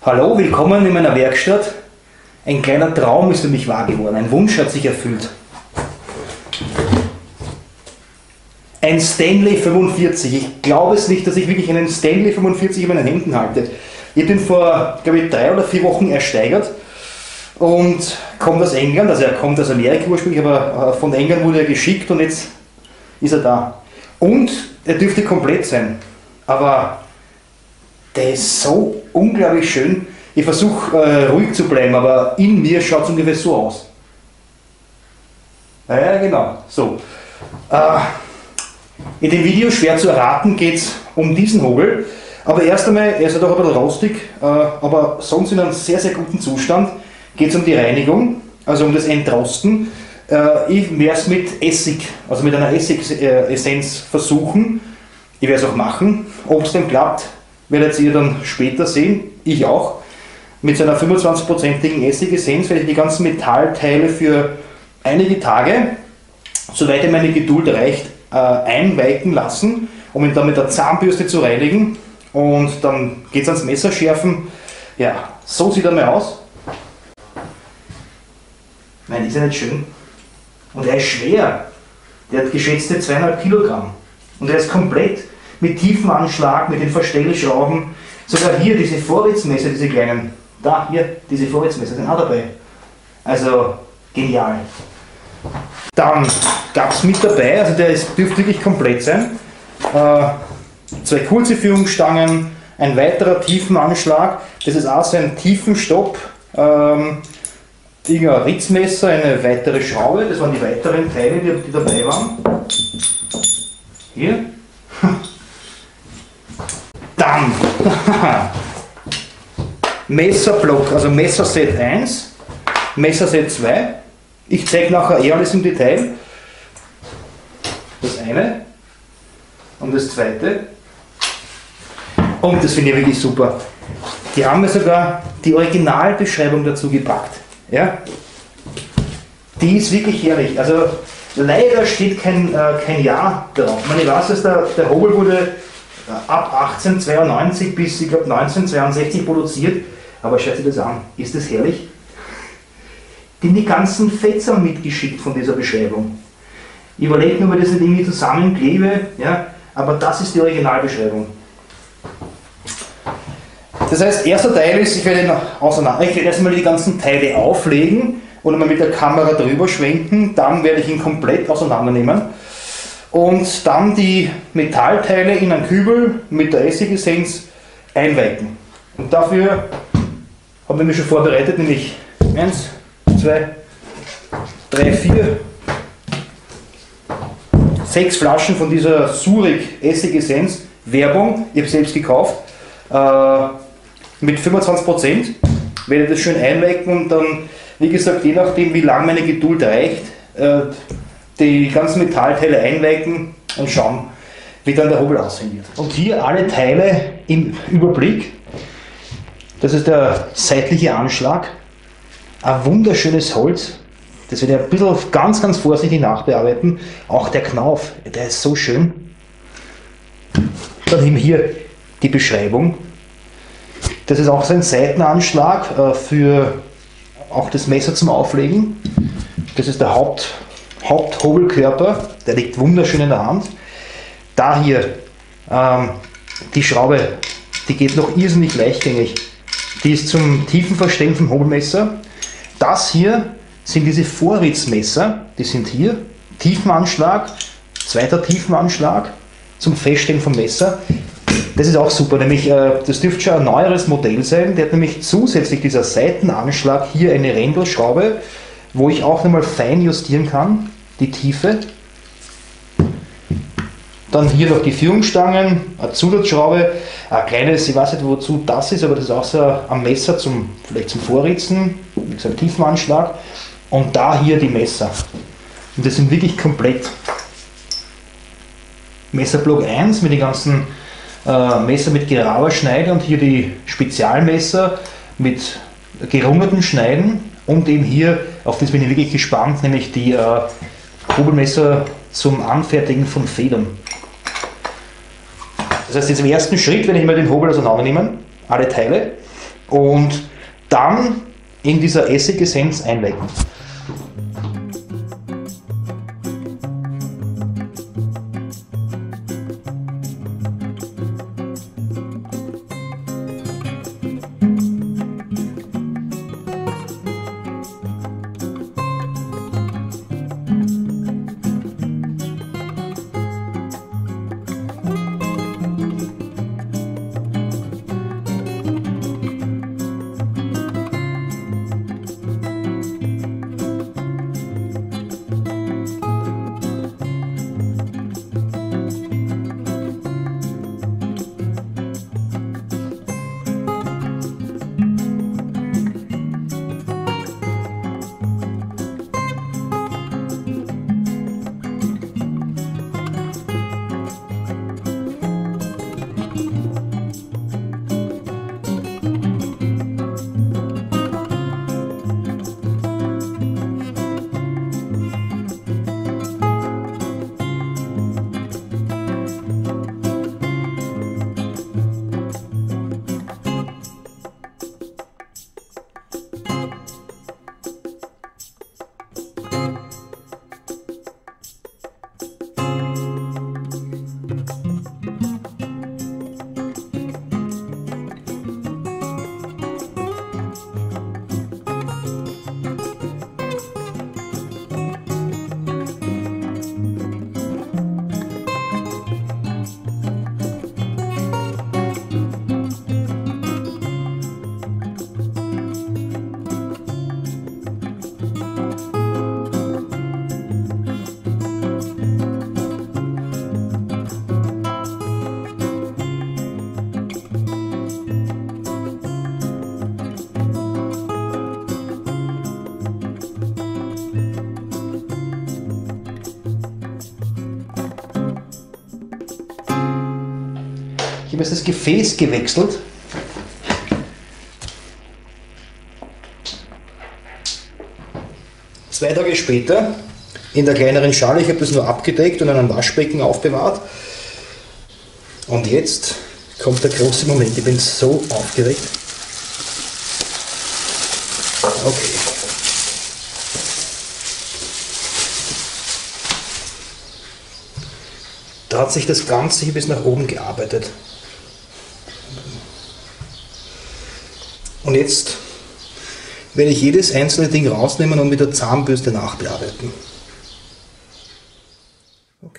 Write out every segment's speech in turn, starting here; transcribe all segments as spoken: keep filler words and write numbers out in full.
Hallo, willkommen in meiner Werkstatt. Ein kleiner Traum ist für mich wahr geworden, ein Wunsch hat sich erfüllt. Ein Stanley fünfundvierzig. Ich glaube es nicht, dass ich wirklich einen Stanley fünfundvierzig in meinen Händen halte. Ich habe ihn vor, glaube ich, drei oder vier Wochen ersteigert und kommt aus England, also er kommt aus Amerika ursprünglich, aber von England wurde er geschickt und jetzt ist er da. Und er dürfte komplett sein, aber der ist so unglaublich schön. Ich versuche äh, ruhig zu bleiben, aber in mir schaut es ungefähr so aus. Ja, genau, so. Äh, in dem Video, schwer zu erraten, geht es um diesen Hobel. Aber erst einmal, er ist ja doch ein bisschen rostig, äh, aber sonst in einem sehr, sehr guten Zustand. Geht es um die Reinigung, also um das Entrosten. Äh, ich werde es mit Essig, also mit einer Essigessenz versuchen. Ich werde es auch machen. Ob es dann klappt, werdet ihr dann später sehen. Ich auch. Mit seiner fünfundzwanzig-prozentigen Essigessenz werde ich die ganzen Metallteile für einige Tage, soweit meine Geduld reicht, äh, einweichen lassen, um ihn dann mit der Zahnbürste zu reinigen. Und dann geht es ans Messerschärfen. Ja, so sieht er mal aus. Nein, ist er nicht schön? Und er ist schwer. Der hat geschätzte zweieinhalb Kilogramm. Und er ist komplett mit Tiefenanschlag, mit den Verstellschrauben. Sogar hier diese Vorritzmesser, diese kleinen. Da, hier, diese Vorritzmesser sind auch dabei. Also, genial. Dann gab es mit dabei, also der ist, dürfte wirklich komplett sein. Äh, Zwei kurze Führungsstangen, ein weiterer Tiefenanschlag, das ist auch so ein Tiefenstopp, ähm, ein Ritzmesser, eine weitere Schraube, das waren die weiteren Teile, die, die dabei waren. Hier. Dann Messerblock, also Messerset eins, Messerset zwei. Ich zeige nachher eh alles im Detail. Das eine und das zweite. Und das finde ich wirklich super. Die haben mir sogar die Originalbeschreibung dazu gepackt. Ja? Die ist wirklich herrlich. Also leider steht kein, äh, kein Jahr drauf. Ich, meine, ich weiß, dass der, der Hobel wurde ab achtzehnhundertzweiundneunzig bis ich glaube neunzehnhundertzweiundsechzig produziert. Aber schaut sich das an. Ist das herrlich? Die haben die ganzen Fetzer mitgeschickt von dieser Beschreibung. Ich überlege nur, ob ich das nicht irgendwie zusammenklebe. Ja? Aber das ist die Originalbeschreibung. Das heißt, erster Teil ist, ich werde, auseinander, ich werde erstmal die ganzen Teile auflegen und einmal mit der Kamera drüber schwenken, dann werde ich ihn komplett auseinandernehmen und dann die Metallteile in einen Kübel mit der Essigessenz einweichen. Und dafür habe ich mich schon vorbereitet, nämlich eins, zwei, drei, vier, sechs Flaschen von dieser Surik Essigessenz, Werbung, ich habe selbst gekauft, äh, mit fünfundzwanzig Prozent, werde das schön einweichen und dann, wie gesagt, je nachdem wie lange meine Geduld reicht, äh, die ganzen Metallteile einweichen und schauen, wie dann der Hobel aussehen wird. Und hier alle Teile im Überblick. Das ist der seitliche Anschlag, ein wunderschönes Holz. Das werde ich ein bisschen ganz, ganz vorsichtig nachbearbeiten. Auch der Knauf, der ist so schön. Dann haben wir hier die Beschreibung. Das ist auch so ein Seitenanschlag äh, für auch das Messer zum Auflegen. Das ist der Haupt, Haupthobelkörper, der liegt wunderschön in der Hand. Da hier ähm, die Schraube, die geht noch irrsinnig leichtgängig. Die ist zum tiefen Verstellen vom Hobelmesser. Das hier sind diese Vorritzmesser, die sind hier, Tiefenanschlag, zweiter Tiefenanschlag zum Feststellen vom Messer. Das ist auch super, nämlich äh, das dürfte schon ein neueres Modell sein, der hat nämlich zusätzlich dieser Seitenanschlag hier eine Rändelschraube, wo ich auch nochmal fein justieren kann, die Tiefe. Dann hier noch die Führungsstangen, eine Zusatzschraube, ein kleines, ich weiß nicht wozu das ist, aber das ist auch so ein Messer zum, vielleicht zum Vorritzen, wie gesagt, Tiefenanschlag. Und da hier die Messer. Und das sind wirklich komplett. Messerblock eins mit den ganzen äh, Messer mit gerader Schneide und hier die Spezialmesser mit gerundeten Schneiden und eben hier, auf das bin ich wirklich gespannt, nämlich die äh, Hobelmesser zum Anfertigen von Federn. Das heißt, jetzt im ersten Schritt werde ich mal den Hobel auseinandernehmen, alle Teile, und dann in dieser Essigessenz einlecken. Ich habe jetzt das Gefäß gewechselt. Zwei Tage später in der kleineren Schale, ich habe das nur abgedeckt und in einem Waschbecken aufbewahrt. Und jetzt kommt der große Moment, ich bin so aufgeregt. Okay. Da hat sich das Ganze hier bis nach oben gearbeitet. Und jetzt werde ich jedes einzelne Ding rausnehmen und mit der Zahnbürste nachbearbeiten. Okay.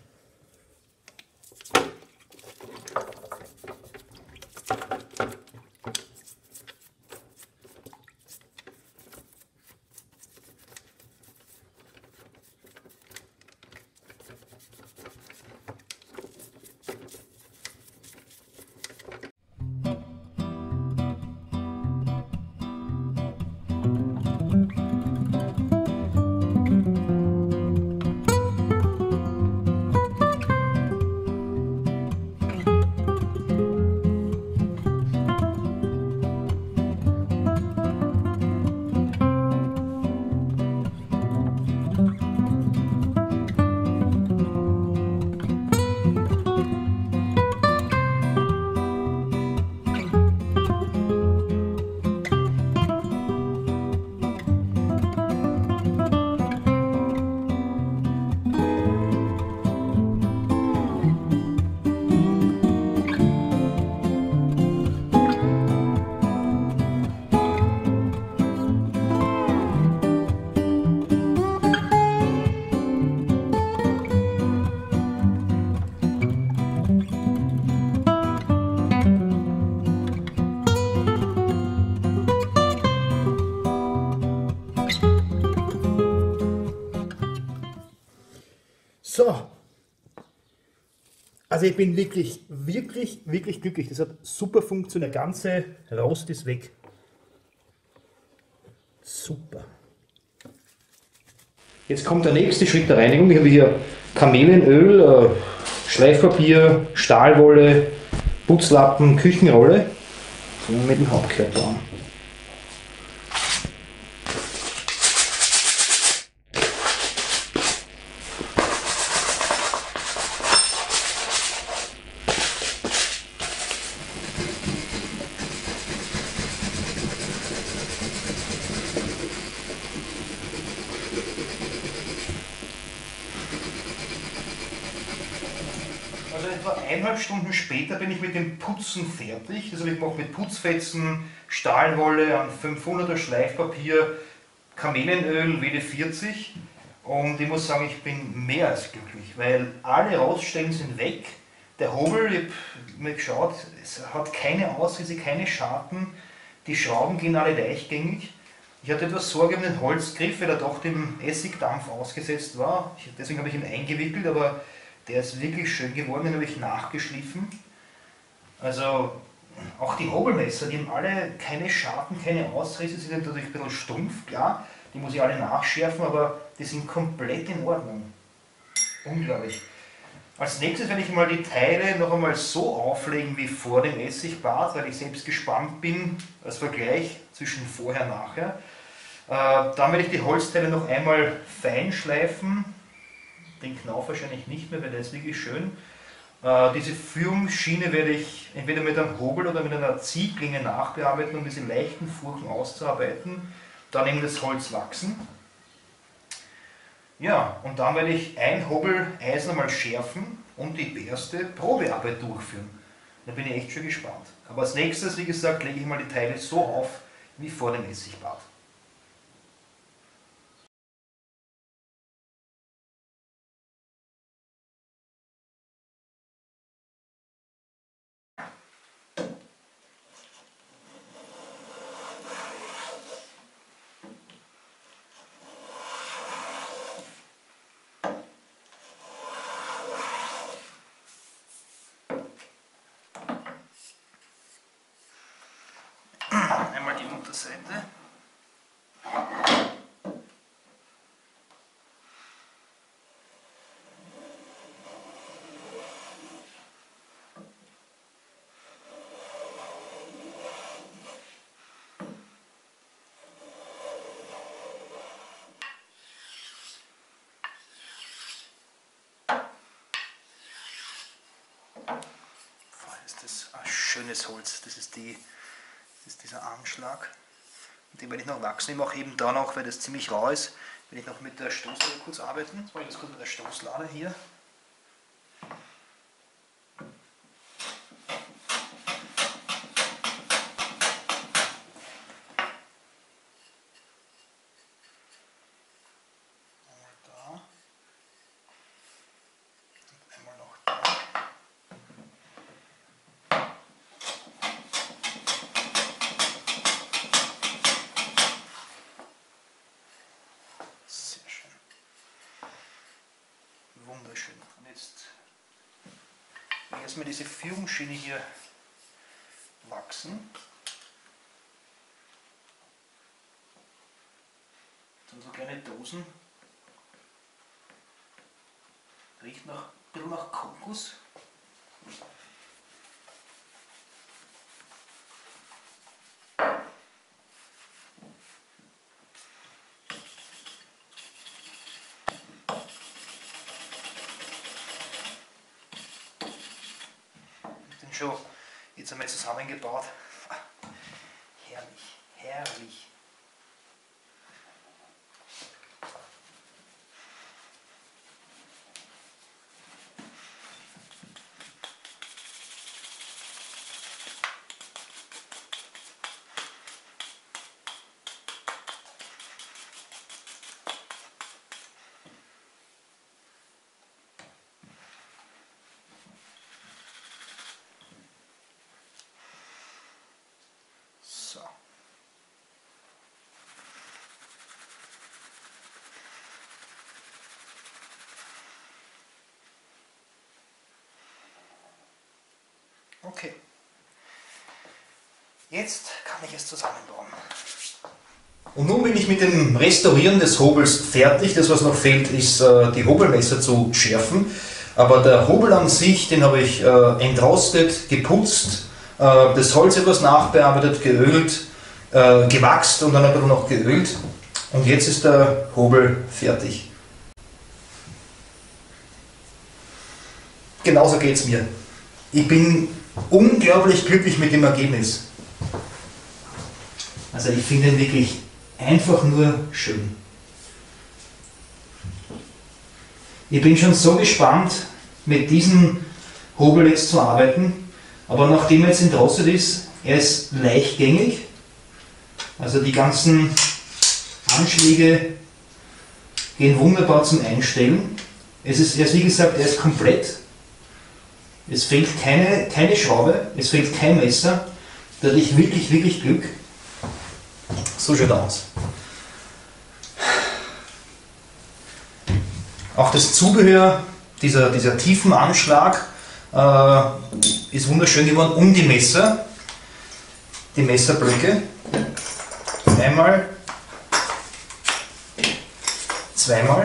So, also ich bin wirklich, wirklich, wirklich glücklich. Das hat super funktioniert. Der ganze Rost ist weg. Super. Jetzt kommt der nächste Schritt der Reinigung. Ich habe hier Kamelenöl, Schleifpapier, Stahlwolle, Putzlappen, Küchenrolle. Fangen wir mit dem Hauptkörper an. Also etwa eineinhalb Stunden später bin ich mit dem Putzen fertig. Das habe ich gemacht mit Putzfetzen, Stahlwolle, ein fünfhunderter Schleifpapier, Kamelenöl W D vierzig. Und ich muss sagen, ich bin mehr als glücklich, weil alle Roststellen sind weg. Der Hobel, ich habe mir geschaut, es hat keine Ausrisse, keine Scharten. Die Schrauben gehen alle leichtgängig. Ich hatte etwas Sorge um den Holzgriff, weil er doch dem Essigdampf ausgesetzt war. Ich, deswegen habe ich ihn eingewickelt, aber der ist wirklich schön geworden, den habe ich nachgeschliffen. Also auch die Hobelmesser, die haben alle keine Scharten, keine Ausrisse, sie sind natürlich ein bisschen stumpf, klar. Die muss ich alle nachschärfen, aber die sind komplett in Ordnung. Unglaublich. Als nächstes werde ich mal die Teile noch einmal so auflegen wie vor dem Essigbad, weil ich selbst gespannt bin, als Vergleich zwischen vorher und nachher. Äh, dann werde ich die Holzteile noch einmal fein schleifen. Den Knauf wahrscheinlich nicht mehr, weil der ist wirklich schön. Äh, diese Führungsschiene werde ich entweder mit einem Hobel oder mit einer Ziehklinge nachbearbeiten, um diese leichten Furchen auszuarbeiten. Dann eben das Holz wachsen. Ja, und dann werde ich ein Hobeleisen einmal schärfen und die erste Probearbeit durchführen. Da bin ich echt schon gespannt. Aber als nächstes, wie gesagt, lege ich mal die Teile so auf wie vor dem Essigbad. Einmal die Unterseite. Ist das ein schönes Holz, das ist die Das ist dieser Anschlag. Und den werde ich noch wachsen. Ich mache eben da noch, weil das ziemlich rau ist, werde ich noch mit der Stoßlade kurz arbeiten. Jetzt mache ich das kurz mit der Stoßlade hier. Einmal da. Und einmal noch da. Wunderschön. Und jetzt erstmal diese Führungsschiene hier wachsen. Dann so kleine Dosen. Riecht nach, ein bisschen nach Kokos. Schon jetzt einmal zusammengebaut. Herrlich, herrlich. So. Okay. Jetzt kann ich es zusammenbauen. Und nun bin ich mit dem Restaurieren des Hobels fertig. Das, was noch fehlt, ist äh, die Hobelmesser zu schärfen. Aber der Hobel an sich, den habe ich äh, entrostet, geputzt, äh, das Holz etwas nachbearbeitet, geölt, äh, gewachst und dann ein bisschen noch geölt. Und jetzt ist der Hobel fertig. Genauso geht es mir. Ich bin unglaublich glücklich mit dem Ergebnis. Also ich finde ihn wirklich einfach nur schön. Ich bin schon so gespannt, mit diesem Hobel jetzt zu arbeiten, aber nachdem er jetzt entrostet ist, er ist leichtgängig, also die ganzen Anschläge gehen wunderbar zum Einstellen. Es ist, er ist wie gesagt, er ist komplett, es fehlt keine, keine Schraube, es fehlt kein Messer, da hatte ich wirklich, wirklich Glück. So schaut er aus. Auch das Zubehör, dieser, dieser Tiefenanschlag, äh, ist wunderschön geworden um die Messer, die Messerblöcke. Einmal, zweimal.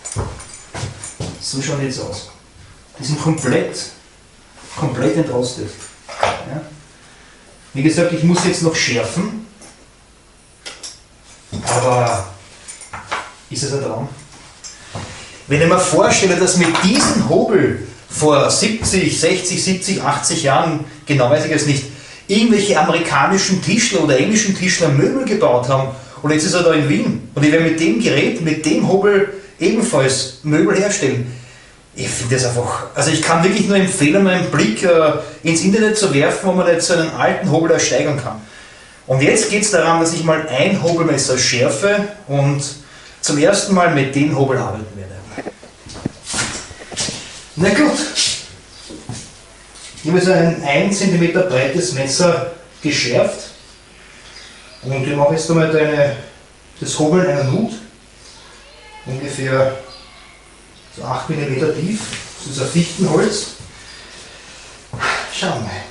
So schauen die jetzt aus. Die sind komplett, komplett entrostet. Ja. Wie gesagt, ich muss jetzt noch schärfen, aber ist es ein Traum? Wenn ich mir vorstelle, dass mit diesem Hobel vor siebzig, sechzig, siebzig, achtzig Jahren, genau weiß ich es nicht, irgendwelche amerikanischen Tischler oder englischen Tischler Möbel gebaut haben und jetzt ist er da in Wien und ich werde mit dem Gerät, mit dem Hobel ebenfalls Möbel herstellen. Ich finde das einfach, also ich kann wirklich nur empfehlen, einen Blick äh, ins Internet zu werfen, wo man jetzt so einen alten Hobel ersteigern kann. Und jetzt geht es daran, dass ich mal ein Hobelmesser schärfe und zum ersten Mal mit dem Hobel arbeiten werde. Na gut, ich habe so ein ein Zentimeter breites Messer geschärft und ich mache jetzt einmal deine, das Hobeln einer Nut, ungefähr so acht Millimeter tief, das ist ein Fichtenholz. Schauen wir.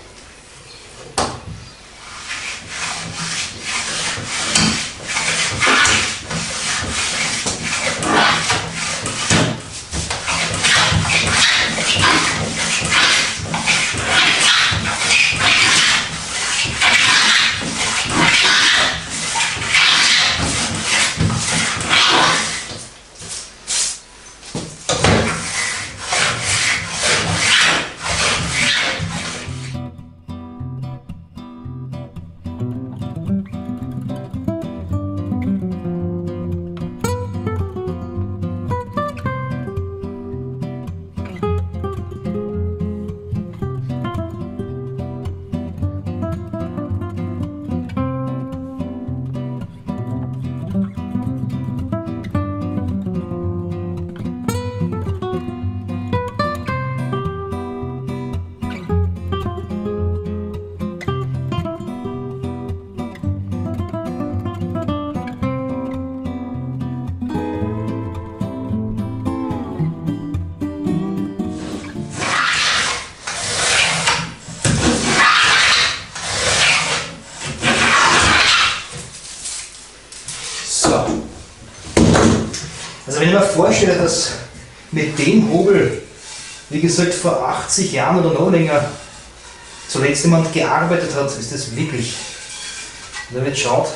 Also wenn ich mir vorstelle, dass mit dem Hobel, wie gesagt, vor achtzig Jahren oder noch länger zuletzt jemand gearbeitet hat, ist das wirklich, wenn man jetzt schaut,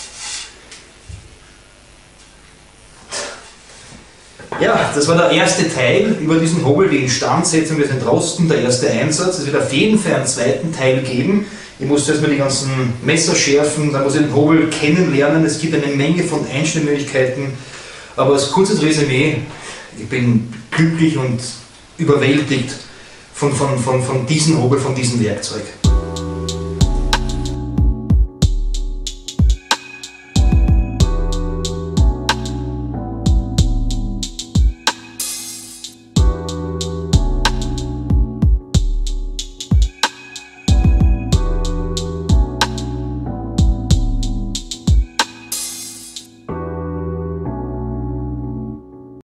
ja, das war der erste Teil über diesen Hobel, die Instandsetzung des Entrosten, der erste Einsatz. Es wird auf jeden Fall einen zweiten Teil geben. Ich muss erstmal die ganzen Messer schärfen, dann muss ich den Hobel kennenlernen. Es gibt eine Menge von Einstellmöglichkeiten. Aber als kurzes Resümee, ich bin glücklich und überwältigt von, von, von, von diesem Hobel, von diesem Werkzeug.